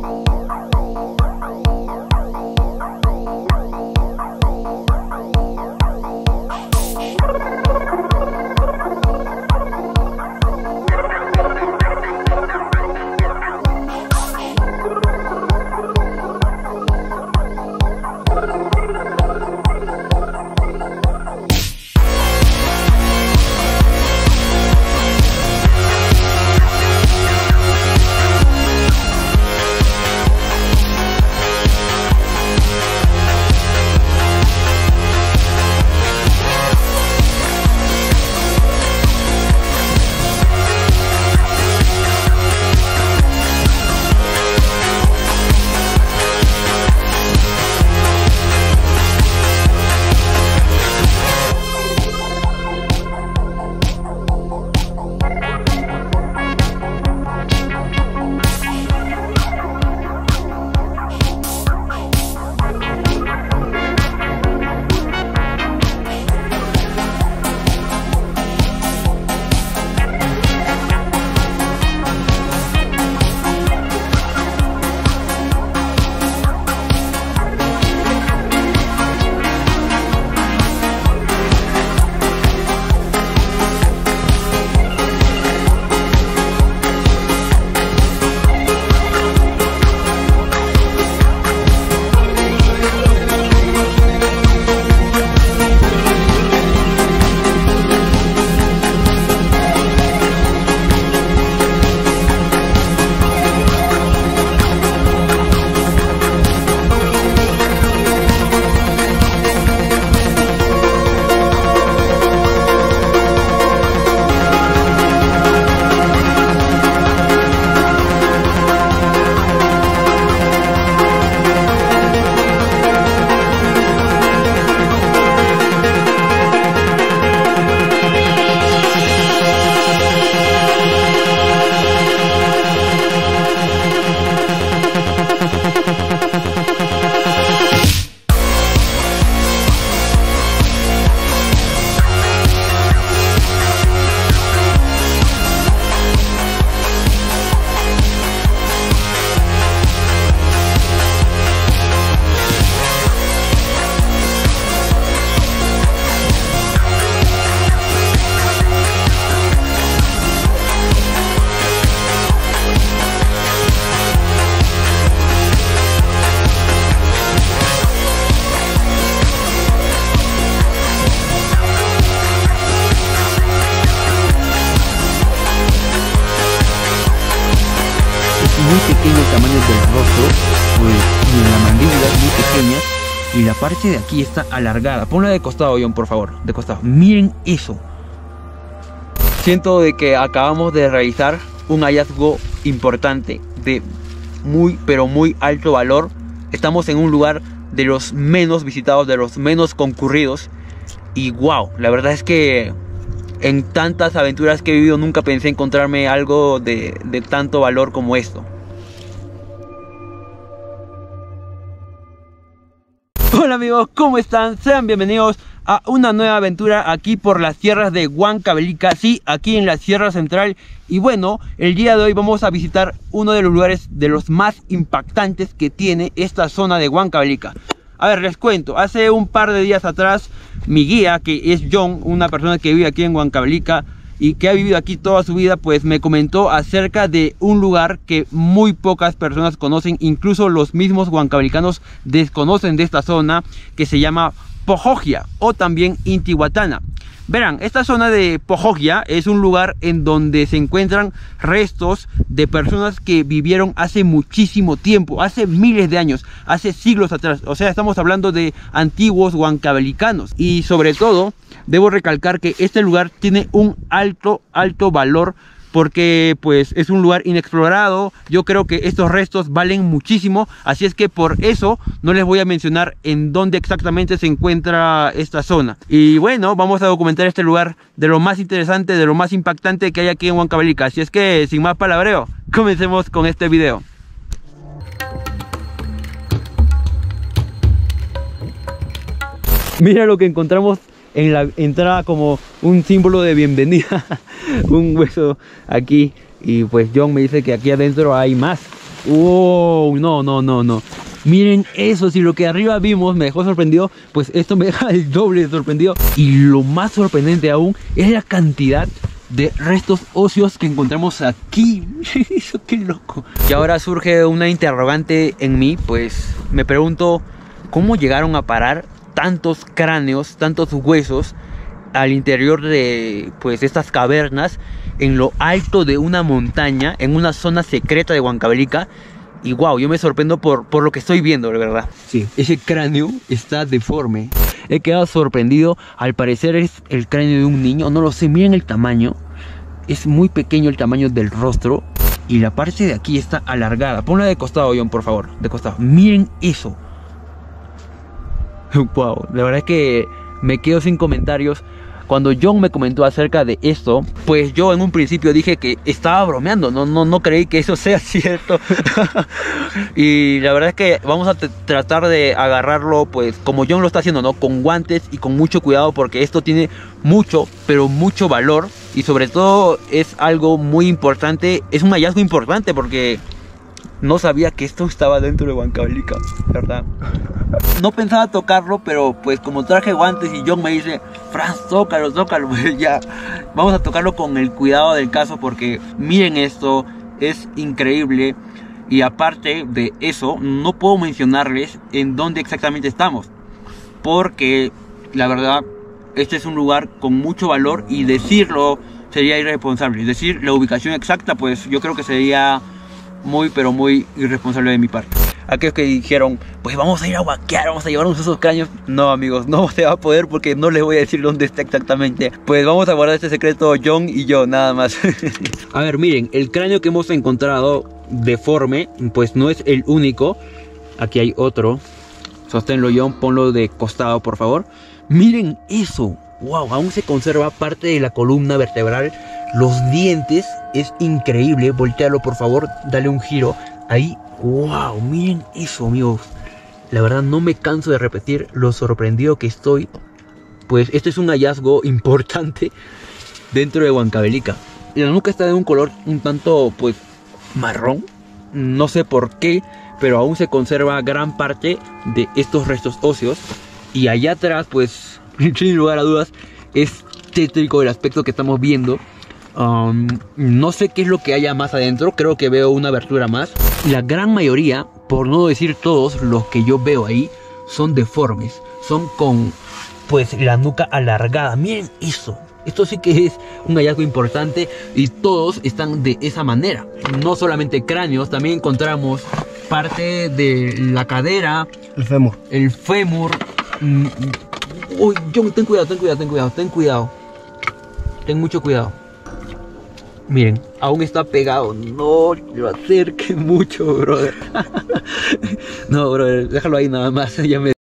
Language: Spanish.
muy pequeño el tamaño del rostro, pues, y en la mandíbula es muy pequeña, y la parte de aquí está alargada. Ponla de costado, John, por favor, de costado. Miren eso. Siento de que acabamos de realizar un hallazgo importante de muy, pero muy alto valor. Estamos en un lugar de los menos visitados, de los menos concurridos. Y wow, la verdad es que en tantas aventuras que he vivido nunca pensé encontrarme algo de tanto valor como esto. Hola amigos, ¿cómo están? Sean bienvenidos a una nueva aventura aquí por las tierras de Huancavelica, sí, aquí en la Sierra Central. Y bueno, el día de hoy vamos a visitar uno de los lugares de los más impactantes que tiene esta zona de Huancavelica. A ver, les cuento, hace un par de días atrás mi guía, que es John, una persona que vive aquí en Huancavelica y que ha vivido aquí toda su vida, pues me comentó acerca de un lugar que muy pocas personas conocen, incluso los mismos huancavelicanos desconocen de esta zona, que se llama Pojogia o también Intihuatana. Verán, esta zona de Pojogia es un lugar en donde se encuentran restos de personas que vivieron hace muchísimo tiempo, hace miles de años, hace siglos atrás. O sea, estamos hablando de antiguos huancavelicanos. Y sobre todo, debo recalcar que este lugar tiene un alto valor, porque pues es un lugar inexplorado. Yo creo que estos restos valen muchísimo, así es que por eso no les voy a mencionar en dónde exactamente se encuentra esta zona. Y bueno, vamos a documentar este lugar de lo más interesante, de lo más impactante que hay aquí en Huancavelica. Así es que sin más palabreo, comencemos con este video. Mira lo que encontramos en la entrada, como un símbolo de bienvenida. Un hueso aquí. Y pues John me dice que aquí adentro hay más. Wow, no, no, no, no. Miren eso, si lo que arriba vimos me dejó sorprendido, pues esto me deja el doble de sorprendido. Y lo más sorprendente aún es la cantidad de restos óseos que encontramos aquí. Eso, qué loco. Y ahora surge una interrogante en mí, pues me pregunto cómo llegaron a parar tantos cráneos, tantos huesos al interior de pues estas cavernas, en lo alto de una montaña, en una zona secreta de Huancavelica. Y wow, yo me sorprendo por lo que estoy viendo, de verdad. Sí, ese cráneo está deforme. He quedado sorprendido. Al parecer es el cráneo de un niño. No lo sé, miren el tamaño. Es muy pequeño el tamaño del rostro. Y la parte de aquí está alargada. Ponla de costado, John, por favor. De costado. Miren eso. Wow, la verdad es que me quedo sin comentarios. Cuando John me comentó acerca de esto, pues yo en un principio dije que estaba bromeando, no creí que eso sea cierto. Y la verdad es que vamos a tratar de agarrarlo pues como John lo está haciendo, ¿no? Con guantes y con mucho cuidado, porque esto tiene mucho, pero mucho valor. Y sobre todo es algo muy importante, es un hallazgo importante porque no sabía que esto estaba dentro de Huancavelica, ¿verdad? No pensaba tocarlo, pero pues como traje guantes y John me dice, Franz, tócalo, pues ya, vamos a tocarlo con el cuidado del caso, porque miren esto, es increíble. Y aparte de eso, no puedo mencionarles en dónde exactamente estamos, porque la verdad, este es un lugar con mucho valor y decirlo sería irresponsable. Decir la ubicación exacta, pues yo creo que sería muy, pero muy irresponsable de mi parte. Aquellos que dijeron, pues vamos a ir a huaquear, vamos a llevarnos esos cráneos. No, amigos, no se va a poder porque no les voy a decir dónde está exactamente. Pues vamos a guardar este secreto John y yo, nada más. A ver, miren, el cráneo que hemos encontrado deforme, pues no es el único. Aquí hay otro. Sosténlo, John, ponlo de costado, por favor. Miren eso. Wow, aún se conserva parte de la columna vertebral. Los dientes, es increíble. Voltealo, por favor, dale un giro. Ahí, wow, miren eso, amigos. La verdad no me canso de repetir lo sorprendido que estoy. Pues este es un hallazgo importante dentro de Huancavelica. La nuca está de un color un tanto, pues, marrón. No sé por qué, pero aún se conserva gran parte de estos restos óseos. Y allá atrás, pues, sin lugar a dudas, es tétrico el aspecto que estamos viendo. No sé qué es lo que haya más adentro. Creo que veo una abertura más. La gran mayoría, por no decir todos los que yo veo ahí, son deformes. Son con, pues, la nuca alargada. Miren eso. Esto sí que es un hallazgo importante. Y todos están de esa manera. No solamente cráneos, también encontramos parte de la cadera. El fémur. Uy, John, ten cuidado. Ten mucho cuidado. Miren, aún está pegado. No lo acerque mucho, brother. No, brother, déjalo ahí nada más. Ya me